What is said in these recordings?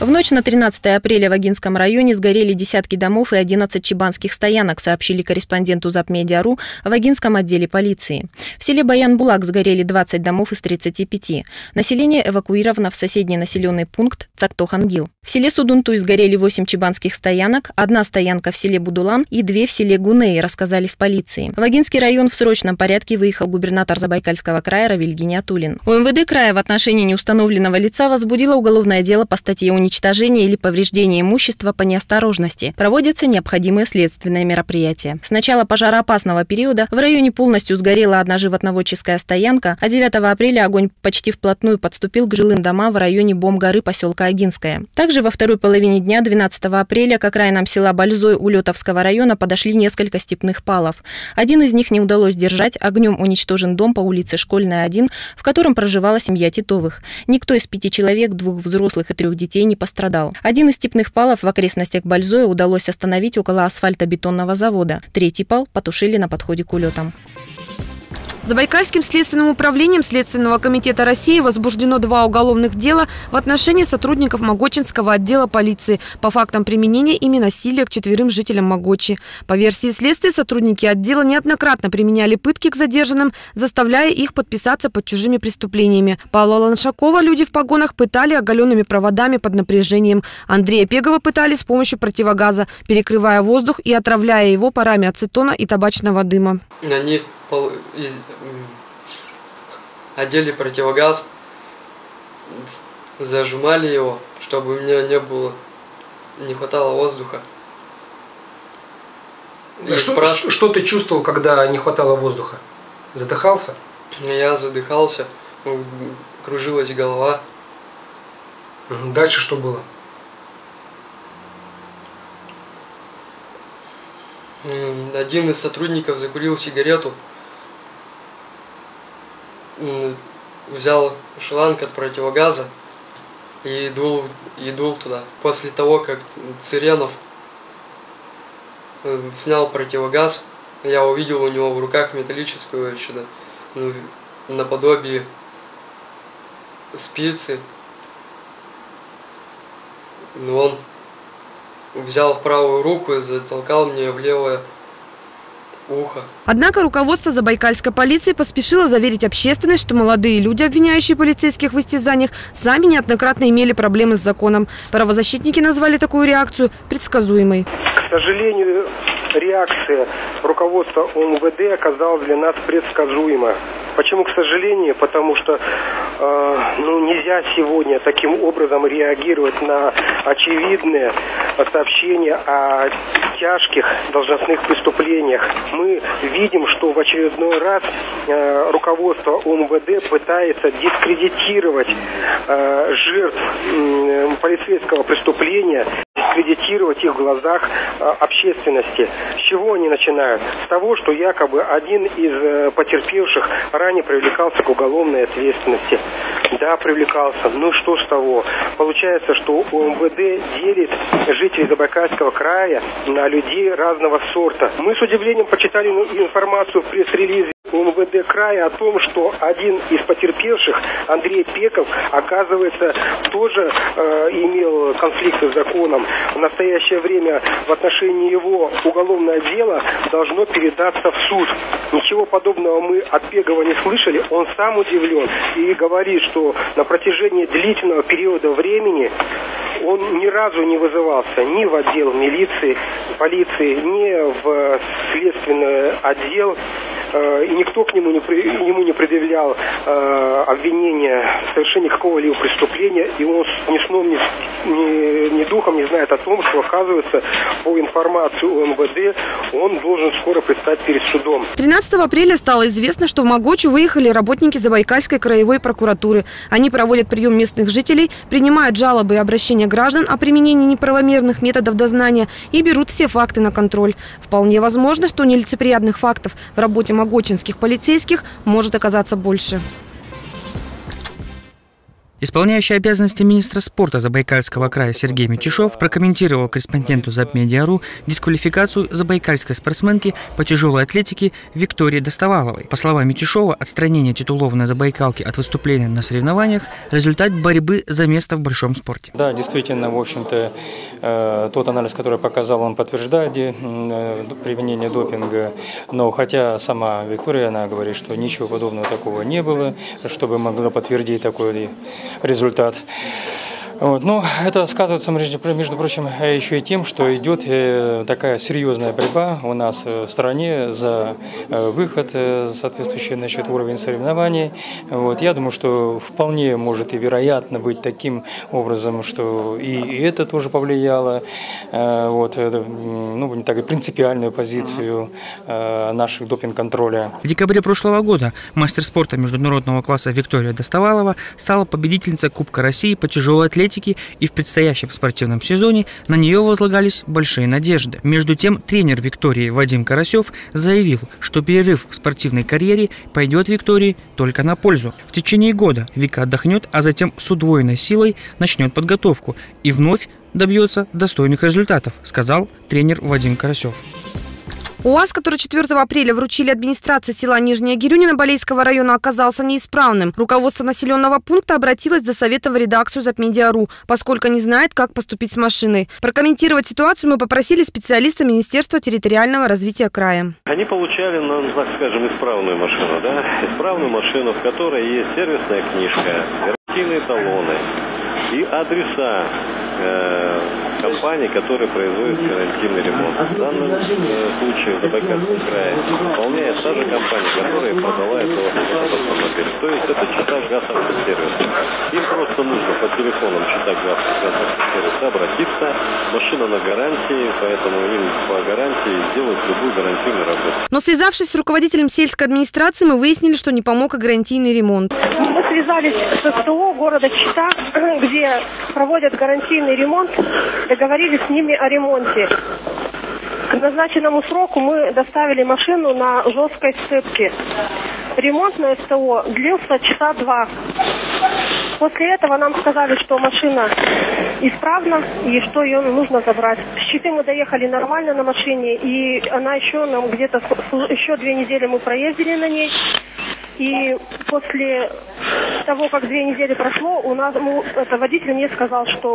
В ночь на 13 апреля в Агинском районе сгорели десятки домов и 11 чебанских стоянок, сообщили корреспонденту Запмедиа.ру в Агинском отделе полиции. В селе Баян-Булак сгорели 20 домов из 35. Население эвакуировано в соседний населенный пункт Цактохангил. В селе Судунтуй сгорели 8 чебанских стоянок, 1 стоянка в селе Будулан и 2 в селе Гуней, рассказали в полиции. В Агинский район в срочном порядке выехал губернатор Забайкальского края Равиль Гиниатуллин. УМВД края в отношении неустановленного лица возбудило уголовное дело по статье уничтожения или повреждения имущества по неосторожности. Проводятся необходимые следственные мероприятия. С начала пожароопасного периода в районе полностью сгорела одна животноводческая стоянка, а 9 апреля огонь почти вплотную подступил к жилым домам в районе Бом-горы поселка Агинская. Также во второй половине дня 12 апреля к окраинам села Бальзой Улетовского района подошли несколько степных палов. Один из них не удалось держать, огнем уничтожен дом по улице Школьная, 1, в котором проживала семья Титовых. Никто из 5 человек, 2 взрослых и 3 детей не пострадал. Один из степных палов в окрестностях Бальзоя удалось остановить около асфальтобетонного завода. 3-й пал потушили на подходе к улетам. Забайкальским следственным управлением Следственного комитета России возбуждено 2 уголовных дела в отношении сотрудников Могочинского отдела полиции по фактам применения ими насилия к 4 жителям Могочи. По версии следствия, сотрудники отдела неоднократно применяли пытки к задержанным, заставляя их подписаться под чужими преступлениями. Павла Ланшакова люди в погонах пытали оголенными проводами под напряжением. Андрея Пегова пытали с помощью противогаза, перекрывая воздух и отравляя его парами ацетона и табачного дыма. Они одели противогаз, зажимали его, чтобы у меня не хватало воздуха. Что ты чувствовал, когда не хватало воздуха? Задыхался? Я задыхался, кружилась голова. Дальше что было? Один из сотрудников закурил сигарету, взял шланг от противогаза и дул туда. После того, как Цыренов снял противогаз, я увидел у него в руках металлическую наподобие спицы. Он взял в правую руку и затолкал мне в левое ухо. Однако руководство Забайкальской полиции поспешило заверить общественность, что молодые люди, обвиняющие полицейских в истязаниях, сами неоднократно имели проблемы с законом. Правозащитники назвали такую реакцию предсказуемой. К сожалению, реакция руководства ОМВД оказалась для нас предсказуема. Почему, к сожалению? Потому что нельзя сегодня таким образом реагировать на очевидные сообщения о тяжких должностных преступлениях. Мы видим, что в очередной раз руководство ОМВД пытается дискредитировать жертв полицейского преступления, дискредитировать их в глазах общественности. С чего они начинают? С того, что якобы один из потерпевших ранее привлекался к уголовной ответственности. Да, привлекался. Ну что с того? Получается, что ОМВД делит жителей Забайкальского края на людей разного сорта. Мы с удивлением почитали информацию в пресс-релизе ОМВД края о том, что один из потерпевших, Андрей Пеков, оказывается, тоже имел конфликты с законом. В настоящее время в отношении его уголовное дело должно передаться в суд. Ничего подобного мы от Пегова не слышали. Он сам удивлен и говорит, что на протяжении длительного периода времени он ни разу не вызывался ни в отдел милиции, полиции, ни в следственный отдел. И никто к нему не предъявлял обвинения в совершении какого-либо преступления, и он ни сном, ни духом не знает о том, что, оказывается, по информации ОМВД, он должен скоро предстать перед судом. 13 апреля стало известно, что в Могочу выехали работники Забайкальской краевой прокуратуры. Они проводят прием местных жителей, принимают жалобы и обращения граждан о применении неправомерных методов дознания и берут все факты на контроль. Вполне возможно, что нелицеприятных фактов в работе могочинских полицейских может оказаться больше. Исполняющий обязанности министра спорта Забайкальского края Сергей Митюшов прокомментировал корреспонденту Запмедиа.ру дисквалификацию забайкальской спортсменки по тяжелой атлетике Виктории Достоваловой. По словам Митюшова, отстранение титулованной забайкалки от выступления на соревнованиях – результат борьбы за место в большом спорте. Да, действительно, в общем-то, тот анализ, который показал, он подтверждает применение допинга. Но хотя сама Виктория, она говорит, что ничего подобного такого не было, чтобы могла подтвердить такой результат. Вот. Но это сказывается, между прочим, еще и тем, что идет такая серьезная борьба у нас в стране за выход, соответствующий уровень соревнований. Вот. Я думаю, что вполне может и вероятно быть таким образом, что и это тоже повлияло, вот, ну, так и принципиальную позицию наших допинг-контроля. В декабре прошлого года мастер спорта международного класса Виктория Достовалова стала победительницей Кубка России по тяжелой атлетике, и в предстоящем спортивном сезоне на нее возлагались большие надежды. Между тем, тренер Виктории Вадим Карасев заявил, что перерыв в спортивной карьере пойдет Виктории только на пользу. В течение года Вика отдохнет, а затем с удвоенной силой начнет подготовку и вновь добьется достойных результатов, сказал тренер Вадим Карасев. УАЗ, который 4 апреля вручили администрации села Нижняя Гирюнина Балейского района, оказался неисправным. Руководство населенного пункта обратилось за советом в редакцию Запмедиа.ру, поскольку не знает, как поступить с машиной. Прокомментировать ситуацию мы попросили специалиста Министерства территориального развития края. Они получали, ну, так скажем, исправную машину, да? Исправную машину, в которой есть сервисная книжка, гарантийные талоны и адреса компании, которые производят гарантийный ремонт. В данном случае в Забайкальском крае выполняет та же компания, которая продала этого автомобиля. То есть это Читагаз автосервис. Им просто нужно по телефонам Читагаз автосервис обратиться. Машина на гарантии, поэтому им по гарантии сделают любую гарантийную работу. Но связавшись с руководителем сельской администрации, мы выяснили, что не помог и гарантийный ремонт. Мы связались с СТО города Чита, где проводят гарантийный ремонт, договорились с ними о ремонте. К назначенному сроку мы доставили машину на жесткой сцепке. Ремонт на СТО длился часа 2. После этого нам сказали, что машина исправна и что ее нужно забрать. С Читы мы доехали нормально на машине, и она еще нам где-то, еще 2 недели мы проездили на ней. И после того, как 2 недели прошло, у нас водитель мне сказал, что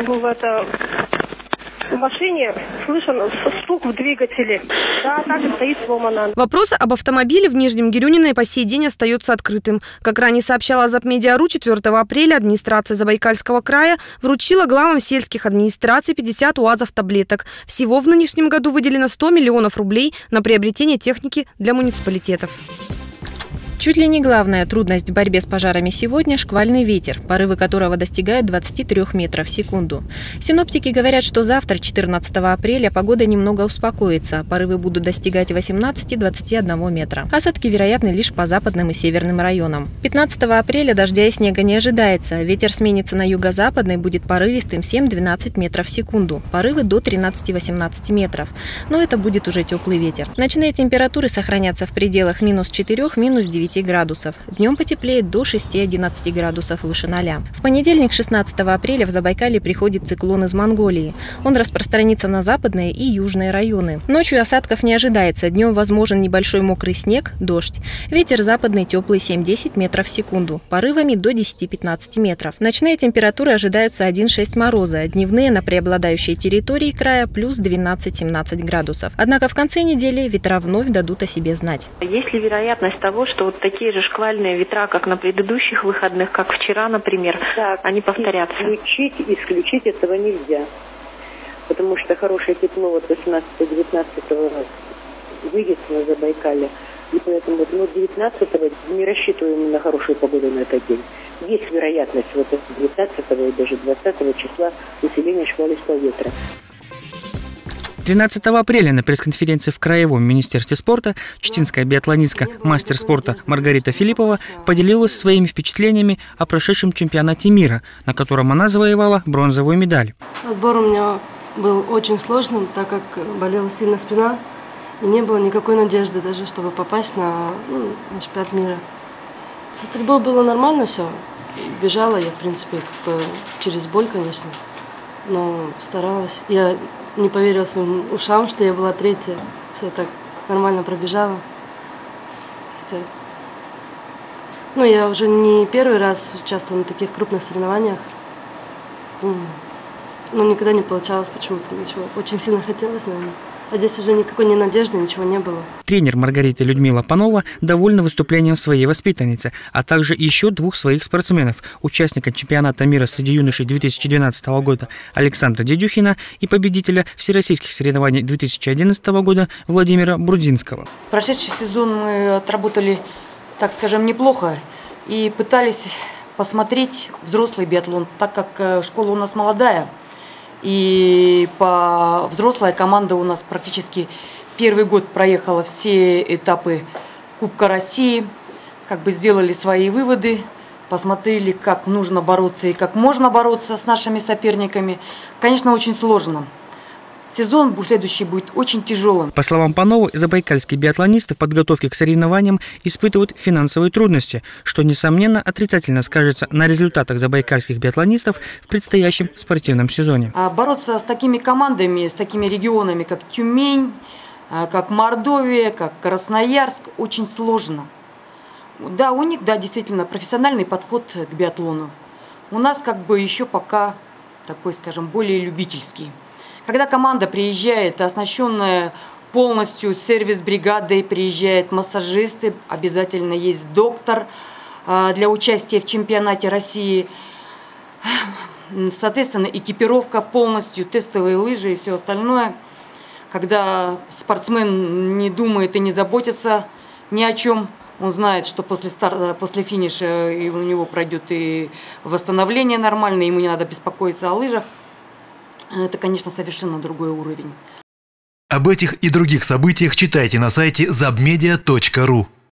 в машине слышен стук в двигателе. Да, также стоит сломана. Вопрос об автомобиле в Нижнем Гирюнино по сей день остается открытым. Как ранее сообщала Запмедиа.ру, 4 апреля администрация Забайкальского края вручила главам сельских администраций 50 УАЗов-таблеток. Всего в нынешнем году выделено 100 миллионов рублей на приобретение техники для муниципалитетов. Чуть ли не главная трудность в борьбе с пожарами сегодня – шквальный ветер, порывы которого достигают 23 метров в секунду. Синоптики говорят, что завтра, 14 апреля, погода немного успокоится. Порывы будут достигать 18-21 метра. Осадки вероятны лишь по западным и северным районам. 15 апреля дождя и снега не ожидается. Ветер сменится на юго-западный, будет порывистым 7-12 метров в секунду. Порывы до 13-18 метров. Но это будет уже теплый ветер. Ночные температуры сохранятся в пределах -4, -9 градусов. Днем потеплеет до 6-11 градусов выше 0. В понедельник, 16 апреля, в Забайкалье приходит циклон из Монголии. Он распространится на западные и южные районы. Ночью осадков не ожидается. Днем возможен небольшой мокрый снег, дождь. Ветер западный теплый 7-10 метров в секунду. Порывами до 10-15 метров. Ночные температуры ожидаются 1-6 мороза. Дневные на преобладающей территории края плюс 12-17 градусов. Однако в конце недели ветра вновь дадут о себе знать. Есть ли вероятность того, что вот такие же шквальные ветра, как на предыдущих выходных, как вчера, например, так, они повторятся? Исключить этого нельзя. Потому что хорошее тепло вот 18-19 выйдет на Забайкалье. И поэтому 19-го не рассчитываем на хорошую погоду на этот день. Есть вероятность вот 19-го и даже 20-го числа усиления шквалистого ветра. 13 апреля на пресс-конференции в Краевом министерстве спорта читинская биатлонистка, мастер спорта Маргарита Филиппова поделилась своими впечатлениями о прошедшем чемпионате мира, на котором она завоевала бронзовую медаль. Отбор у меня был очень сложным, так как болела сильно спина, и не было никакой надежды даже, чтобы попасть на чемпионат мира. Со стрельбой было нормально все, Бежала я, в принципе, через боль, конечно, но старалась. Я не поверила своим ушам, что я была третья. Все так нормально пробежала. Хотя, я уже не первый раз участвовала на таких крупных соревнованиях. Но никогда не получалось почему-то ничего. Очень сильно хотелось, наверное. А здесь уже никакой надежды, ничего не было. Тренер Маргариты Людмила Панова довольна выступлением своей воспитанницы, а также еще двух своих спортсменов, участника чемпионата мира среди юношей 2012 года Александра Дедюхина и победителя всероссийских соревнований 2011 года Владимира Брудинского. Прошедший сезон мы отработали, так скажем, неплохо и пытались посмотреть взрослый биатлон, так как школа у нас молодая. И по взрослая команда у нас практически первый год проехала все этапы Кубка России. Сделали свои выводы, посмотрели, как нужно бороться и как можно бороться с нашими соперниками. Конечно, очень сложно. Сезон следующий будет очень тяжелым. По словам Пановой, забайкальские биатлонисты в подготовке к соревнованиям испытывают финансовые трудности, что, несомненно, отрицательно скажется на результатах забайкальских биатлонистов в предстоящем спортивном сезоне. А бороться с такими командами, с такими регионами, как Тюмень, как Мордовия, как Красноярск, очень сложно. Да, у них, действительно, профессиональный подход к биатлону. У нас еще пока такой, скажем, более любительский. Когда команда приезжает, оснащенная полностью сервис-бригадой, приезжают массажисты, обязательно есть доктор для участия в чемпионате России. Соответственно, экипировка полностью, тестовые лыжи и все остальное. Когда спортсмен не думает и не заботится ни о чем, он знает, что после финиша у него пройдет и восстановление нормальное, ему не надо беспокоиться о лыжах. Это, конечно, совершенно другой уровень. Об этих и других событиях читайте на сайте zabmedia.ru.